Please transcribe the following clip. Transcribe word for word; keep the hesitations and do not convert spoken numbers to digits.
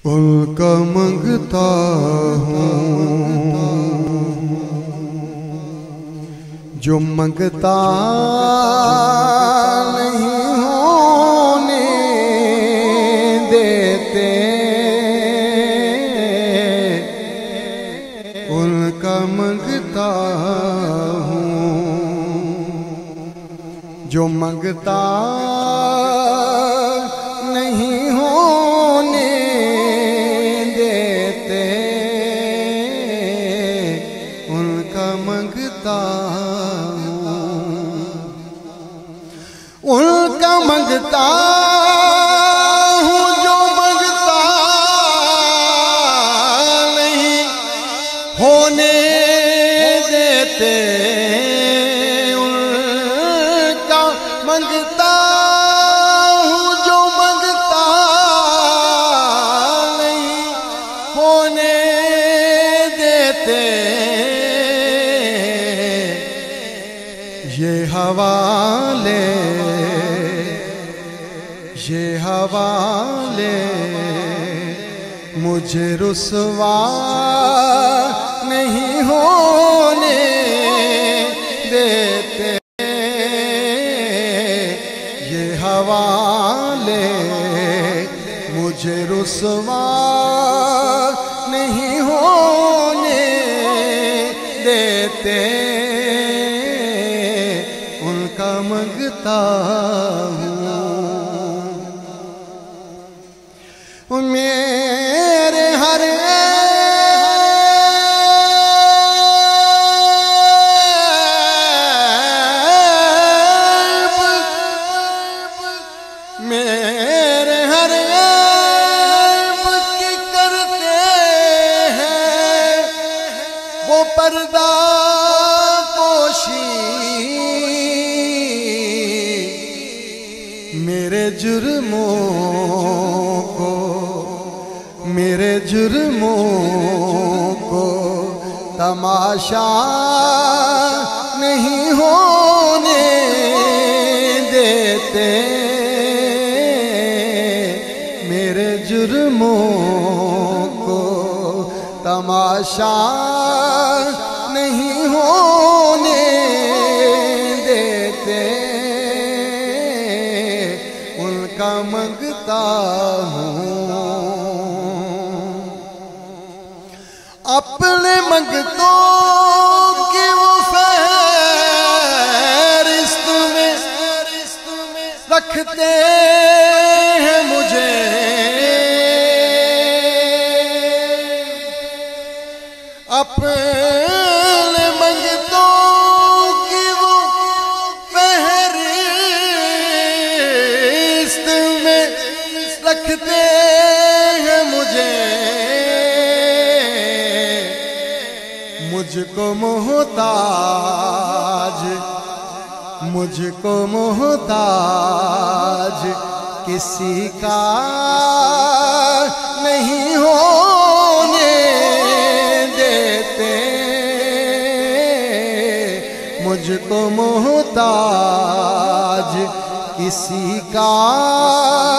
उनका मंगता हूँ जो मंगता नहीं होने देते, उनका मंगता हूँ जो मंगता नहीं होने देते, उनका मंगता हूँ, उनका मंगता हूँ जो मंगता नहीं होने देते, उनका मंगता हूँ जो मंगता नहीं होने देते। ये हवाले ये हवाले मुझे रुसवा नहीं होने देते, ये हवाले मुझे रुसवा नहीं होने देते, उनका मंगता हूँ। मेरे हर मेरे हर की करते हैं वो पर्दा पोशी, मेरे जुर्मों को मेरे जुर्मों को तमाशा नहीं होने देते, मेरे जुर्मों को तमाशा नहीं होने देते, उनका मंगता हूँ। अपने मंगतों की वो फहरिस्त में रखते हैं मुझे, अपने मंगतों की वो फहरिस्त में रखते हैं मुझे, मुझको मोहताज मुझको मोहताज किसी का नहीं होने देते, मुझको मोहताज किसी का